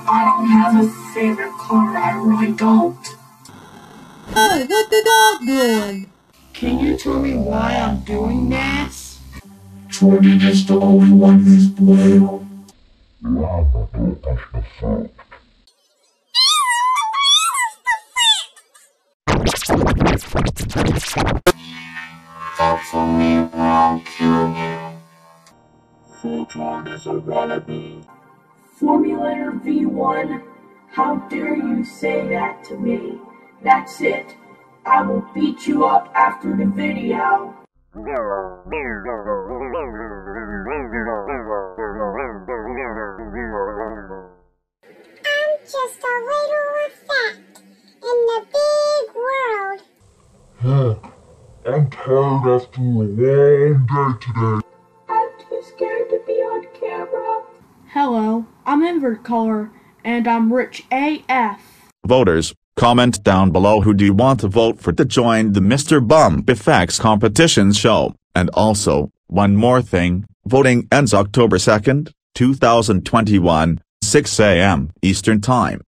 I don't have a favorite color, I really don't. Hey, what the dog doing? Can you tell me why I'm doing this? Jordan is the only one who's blue. That's only where I'll kill you. Photon is a wannabe. Formulator V1, how dare you say that to me? That's it. I will beat you up after the video. I'm just a little effect in the big world. I'm tired after a long day today. I'm too scared to be on camera. Hello, I'm Invercolor, and I'm rich AF. Voters, comment down below who do you want to vote for to join the Mr. Bump Effects competition show. And also, one more thing, voting ends October 2nd, 2021, 6 a.m. Eastern Time.